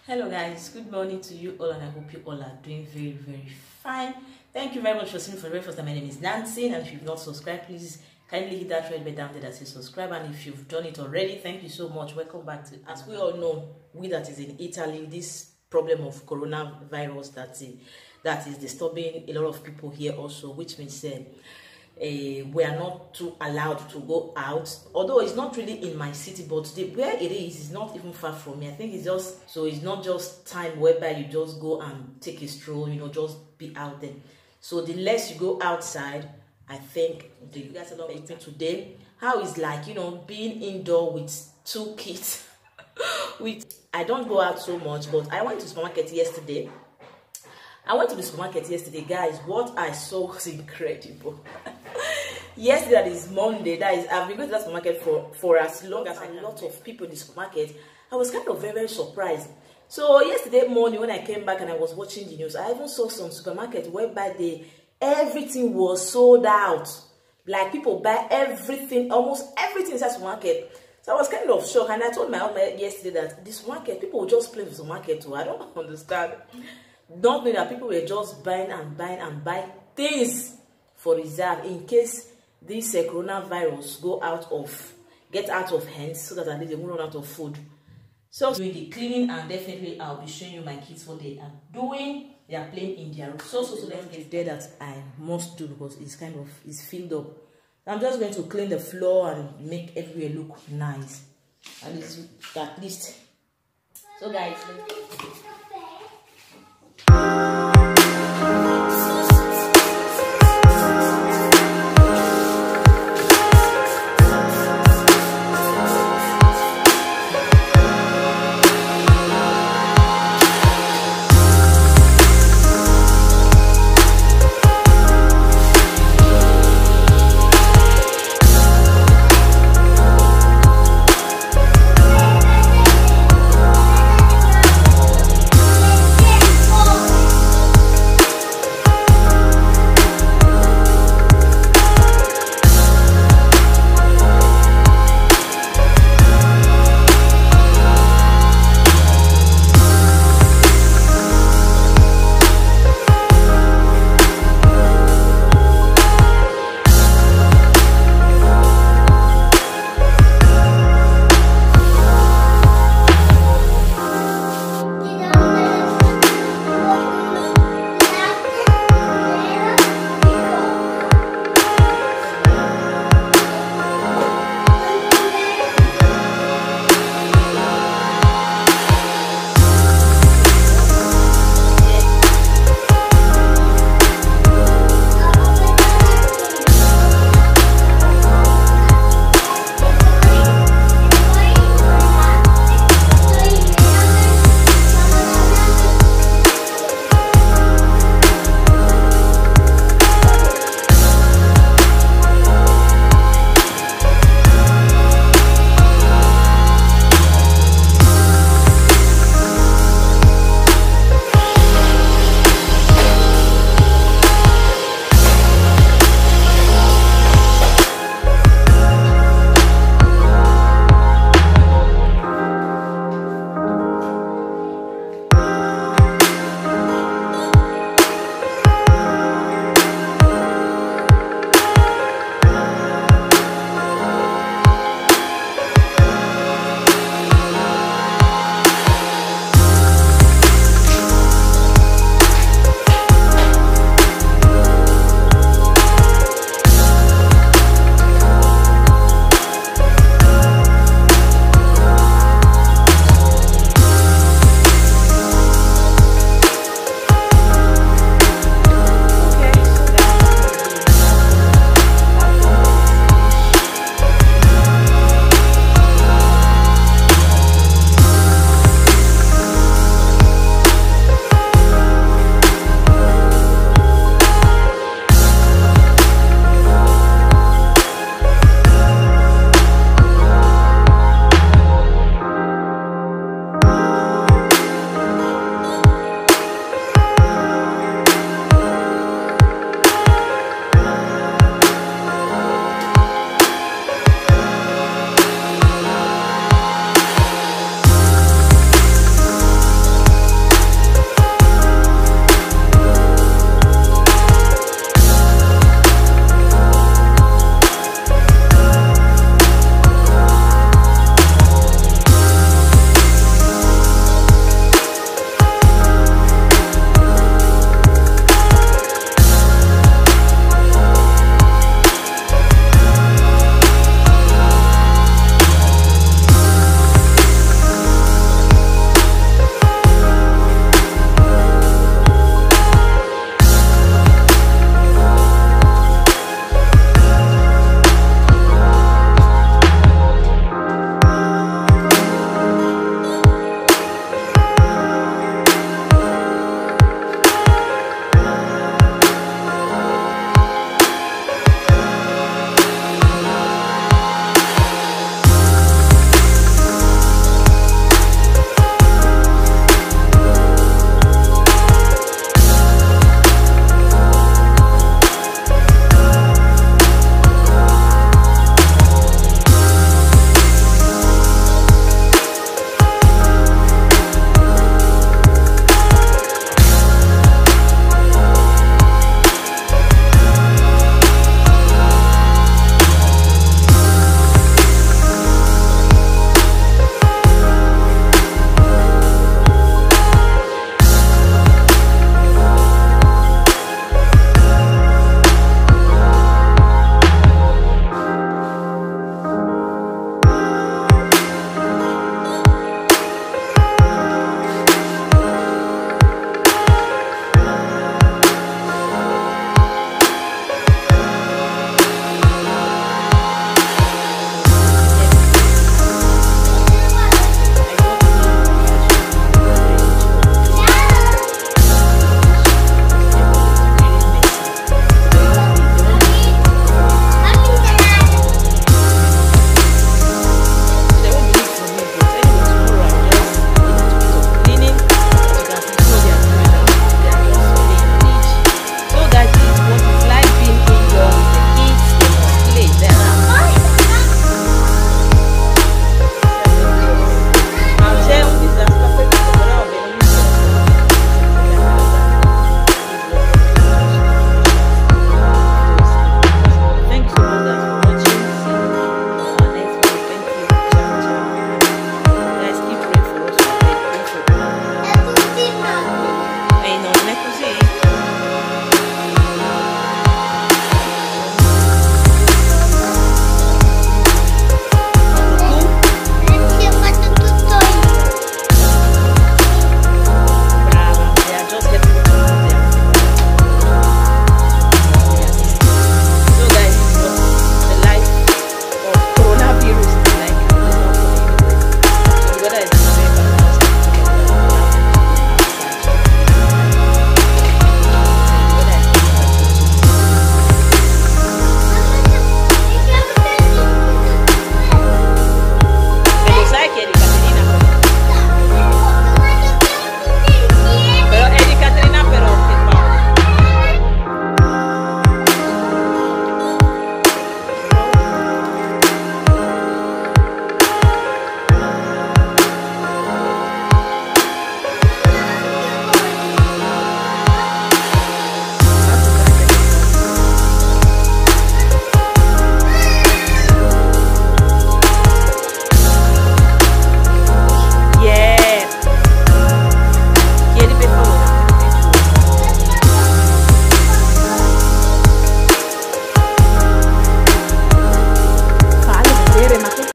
Hello guys, good morning to you all and I hope you all are doing very fine. Thank you very much for seeing me for the very first time. My name is Nancy, and if you've not subscribed, please kindly hit that red button down there that says subscribe, and if you've done it already, thank you so much. Welcome back to, as we all know, we that is in Italy, this problem of coronavirus that is disturbing a lot of people here also, which means we are not too allowed to go out, although it's not really in my city, but where it is not even far from me. I think it's just, so it's not just time whereby you just go and take a stroll, you know, just be out there. So the less you go outside, I think you guys are not with me today. How is, like, you know, being indoor with two kids. I don't go out so much, but I went to the supermarket yesterday. Guys. What I saw was incredible. Yesterday, that is Monday, that is, I've been going to that supermarket for as long as a lot of people in the supermarket. I was kind of very surprised. So yesterday morning when I came back and I was watching the news, I even saw some supermarkets whereby everything was sold out. Like, people buy everything, almost everything inside the supermarket. So I was kind of shocked, and I told my husband yesterday that this market, people will just play with the market too. I don't understand. Don't mean that people were just buying things for reserve in case this coronavirus get out of hands, so that at least they won't run out of food. So doing the cleaning, and definitely I'll be showing you my kids what they are doing. They are playing in their room. So let's get there that I must do, because it's filled up. I'm just going to clean the floor and make everywhere look nice. At least. So guys,